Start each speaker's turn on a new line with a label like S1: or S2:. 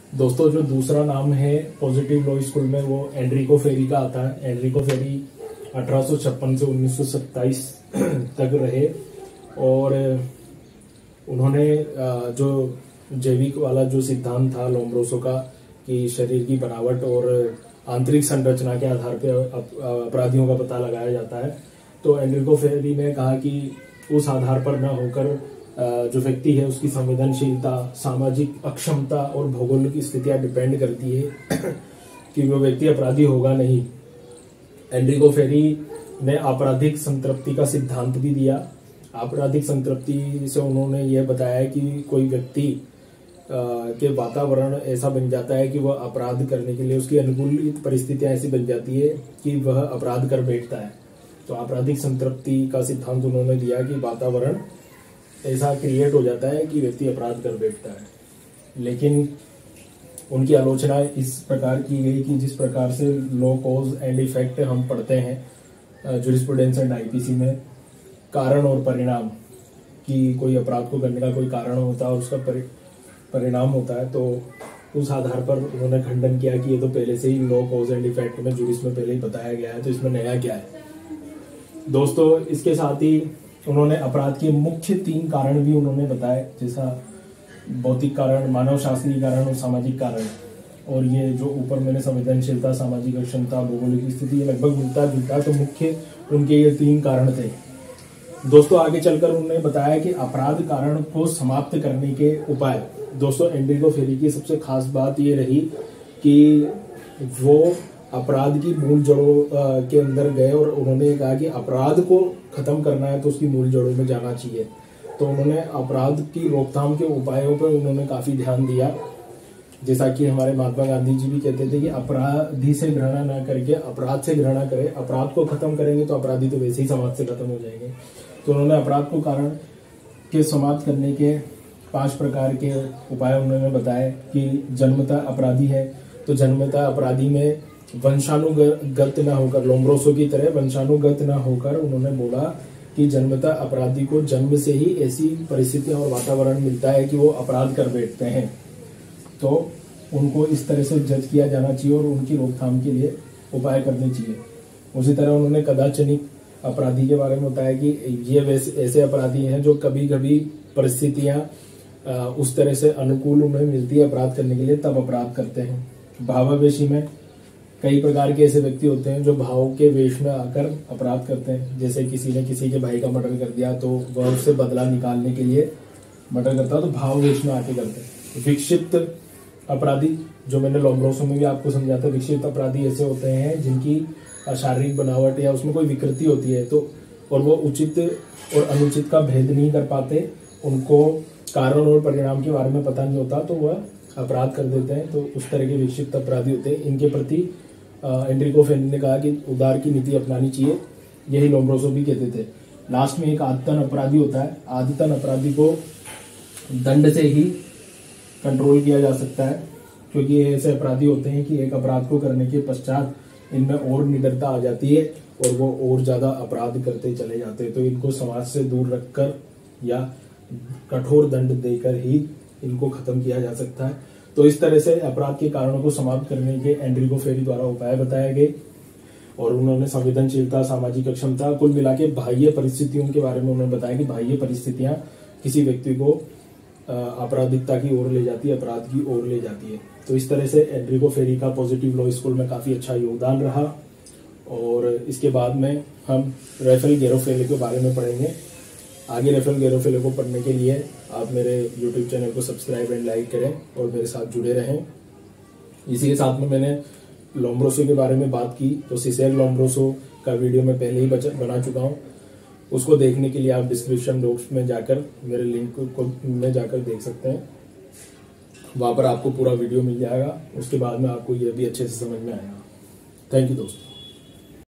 S1: दोस्तों जो दूसरा नाम है पॉजिटिव लॉ स्कूल में वो एनरिको फेरी का आता है। एनरिको फेरी 1856 से 1927 तक रहे और उन्होंने जो जैविक वाला जो सिद्धांत था लोम्ब्रोसो का कि शरीर की बनावट और आंतरिक संरचना के आधार पर अपराधियों का पता लगाया जाता है, तो एनरिको फेरी ने कहा कि उस आधार पर न होकर जो व्यक्ति है उसकी संवेदनशीलता, सामाजिक अक्षमता और भौगोलिक स्थितियां डिपेंड करती है कि वो व्यक्ति अपराधी होगा नहीं। एनरिको फेरी ने आपराधिक संतृप्ति का सिद्धांत भी दिया। आपराधिक संतृप्ति से उन्होंने यह बताया कि कोई व्यक्ति के वातावरण ऐसा बन जाता है कि वह अपराध करने के लिए उसकी अनुकूलित परिस्थितियां ऐसी बन जाती है कि वह अपराध कर बैठता है। तो आपराधिक संतृप्ति का सिद्धांत उन्होंने दिया कि वातावरण ऐसा क्रिएट हो जाता है कि व्यक्ति अपराध कर बैठता है। लेकिन उनकी आलोचना इस प्रकार की गई कि जिस प्रकार से लॉ कॉज एंड इफेक्ट हम पढ़ते हैं जूरिस्प्रूडेंस एंड आईपीसी में, कारण और परिणाम, कि कोई अपराध को करने का कोई कारण होता है और उसका परिणाम होता है, तो उस आधार पर उन्होंने खंडन किया कि ये तो पहले से ही लॉ कॉज एंड इफेक्ट में जूरिस में पहले ही बताया गया है, तो इसमें नया क्या है। दोस्तों इसके साथ ही उन्होंने अपराध के मुख्य 3 कारण भी उन्होंने बताए, जैसा भौतिक कारण, मानव शास्त्रीय कारण और सामाजिक कारण। और ये जो ऊपर मैंने संवेदनशीलता, सामाजिक अक्षमता, भौगोलिक स्थिति, ये लगभग मिलता जुलता, तो मुख्य उनके ये 3 कारण थे। दोस्तों आगे चलकर उन्होंने बताया कि अपराध कारण को समाप्त करने के उपाय। दोस्तों एनरिको फेरी की सबसे खास बात ये रही कि वो अपराध की मूल जड़ों के अंदर गए और उन्होंने कहा कि अपराध को खत्म करना है तो उसकी मूल जड़ों में जाना चाहिए। तो उन्होंने अपराध की रोकथाम के उपायों पर उन्होंने काफी ध्यान दिया। जैसा कि हमारे महात्मा गांधी जी भी कहते थे कि अपराधी से घृणा ना करके अपराध से घृणा करें। अपराध को खत्म करेंगे तो अपराधी तो वैसे ही समाज से खत्म हो जाएंगे। तो उन्होंने अपराध को कारण के समाप्त करने के 5 प्रकार के उपाय उन्होंने बताए कि जन्मतः अपराधी है तो जन्मतः अपराधी में वंशानुगत न होकर, लोम्ब्रोसो की तरह वंशानुगत न होकर, उन्होंने बोला कि जन्मतः अपराधी को जन्म से ही ऐसी परिस्थितियां और वातावरण मिलता है कि वो अपराध कर बैठते हैं, तो उनको इस तरह से जज किया जाना चाहिए और उनकी रोकथाम के लिए उपाय करने चाहिए। उसी तरह उन्होंने कदाचनिक अपराधी के बारे में बताया कि ये वैसे ऐसे अपराधी हैं जो कभी कभी परिस्थितियां उस तरह से अनुकूल उन्हें मिलती है अपराध करने के लिए, तब अपराध करते हैं। भावावेशी में कई प्रकार के ऐसे व्यक्ति होते हैं जो भाव के वेश में आकर अपराध करते हैं। जैसे किसी ने किसी के भाई का मर्डर कर दिया तो वह उससे बदला निकालने के लिए मर्डर करता है, तो भाव वेश में आके करते हैं। विक्षिप्त अपराधी, जो मैंने लोम्ब्रोसो में भी आपको समझाया था, विक्षिप्त अपराधी ऐसे होते हैं जिनकी शारीरिक बनावट या उसमें कोई विकृति होती है तो और वो उचित और अनुचित का भेद नहीं कर पाते, उनको कारण और परिणाम के बारे में पता नहीं होता, तो वह अपराध कर देते हैं। तो उस तरह के विक्षिप्त अपराधी होते हैं। इनके प्रति एनरिको फेरी ने कहा कि उदार की नीति अपनानी चाहिए, यही लोम्ब्रोसो भी कहते थे। लास्ट में एक आदतन अपराधी होता है। आदतन अपराधी को दंड से ही कंट्रोल किया जा सकता है, क्योंकि ये ऐसे अपराधी होते हैं कि एक अपराध को करने के पश्चात इनमें और निडरता आ जाती है और वो और ज्यादा अपराध करते चले जाते हैं। तो इनको समाज से दूर रखकर या कठोर दंड देकर ही इनको खत्म किया जा सकता है। तो इस तरह से अपराध के कारणों को समाप्त करने के एनरिको फेरी द्वारा उपाय बताए गए और उन्होंने संवेदनशीलता, सामाजिक अक्षमता, कुल मिला के बाह्य परिस्थितियों के बारे में उन्होंने बताया कि बाह्य परिस्थितियां किसी व्यक्ति को आपराधिकता की ओर ले जाती है, अपराध की ओर ले जाती है। तो इस तरह से एनरिको फेरी का पॉजिटिव लॉ स्कूल में काफी अच्छा योगदान रहा। और इसके बाद में हम रैफेल गैरोफेले के बारे में पढ़ेंगे। आगे रैफेल गैरोफेले को पढ़ने के लिए आप मेरे YouTube चैनल को सब्सक्राइब एंड लाइक करें और मेरे साथ जुड़े रहें। इसी के साथ में मैंने लोम्ब्रोसो के बारे में बात की, तो सिसेर लोम्ब्रोसो का वीडियो मैं पहले ही बना चुका हूँ। उसको देखने के लिए आप डिस्क्रिप्शन बॉक्स में जाकर मेरे लिंक को में जाकर देख सकते हैं। वहां पर आपको पूरा वीडियो मिल जाएगा। उसके बाद में आपको यह भी अच्छे से समझ में आएगा। थैंक यू दोस्तों।